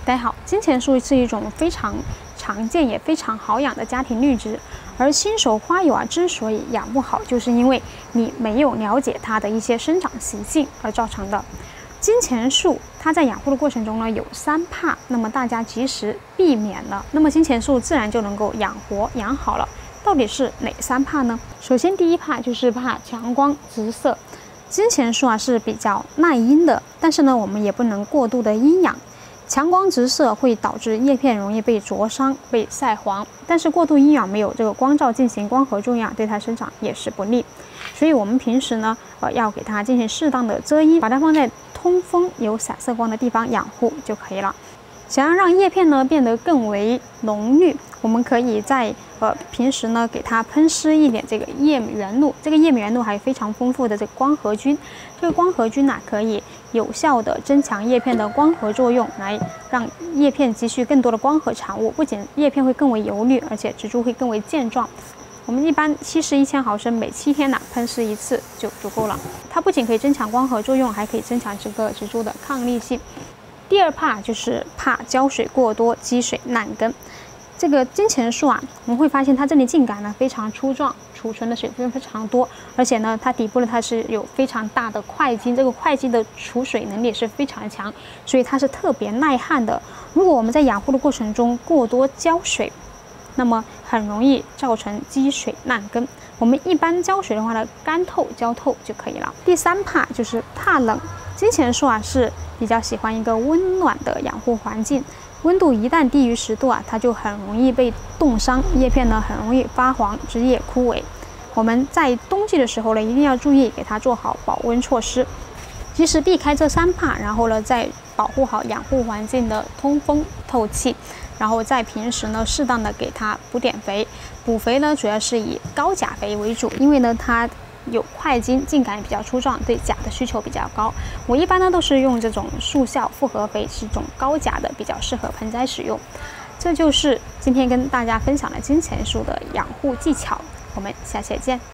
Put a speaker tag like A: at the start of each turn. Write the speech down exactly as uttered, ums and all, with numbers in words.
A: 大家好，金钱树是一种非常常见也非常好养的家庭绿植，而新手花友啊之所以养不好，就是因为你没有了解它的一些生长习性而造成的。金钱树它在养护的过程中呢有三怕，那么大家及时避免了，那么金钱树自然就能够养活养好了。到底是哪三怕呢？首先第一怕就是怕强光直射。金钱树啊是比较耐阴的，但是呢我们也不能过度的阴养。强光直射会导致叶片容易被灼伤、被晒黄，但是过度阴养没有这个光照进行光合作用，对它生长也是不利。所以我们平时呢，呃，要给它进行适当的遮阴，把它放在通风、有散射光的地方养护就可以了。想要让叶片呢变得更为浓绿，我们可以在呃平时呢给它喷施一点这个叶原露，这个叶原露还有非常丰富的这个光合菌，这个光合菌呢、啊、可以有效的增强叶片的光合作用，来让叶片积蓄更多的光合产物，不仅叶片会更为油绿，而且植株会更为健壮。我们一般稀释一千毫升，每七天呢、啊、喷施一次就足够了。它不仅可以增强光合作用，还可以增强这个植株的抗力性。第二怕就是怕浇水过多，积水烂根。这个金钱树啊，我们会发现它这里茎秆呢非常粗壮，储存的水分非常多，而且呢，它底部呢它是有非常大的块茎，这个块茎的储水能力是非常强，所以它是特别耐旱的。如果我们在养护的过程中过多浇水，那么很容易造成积水烂根。我们一般浇水的话呢，干透浇透就可以了。第三怕就是怕冷。金钱树啊是比较喜欢一个温暖的养护环境，温度一旦低于十度啊，它就很容易被冻伤，叶片呢很容易发黄，枝叶枯萎。我们在冬季的时候呢，一定要注意给它做好保温措施，及时避开这三怕，然后呢再保护好养护环境的通风透气，然后在平时呢适当的给它补点肥，补肥呢主要是以高钾肥为主，因为呢它有块茎，茎秆也比较粗壮，对钾的需求比较高。我一般呢都是用这种速效复合肥，是一种高钾的，比较适合盆栽使用。这就是今天跟大家分享的金钱树的养护技巧，我们下期见。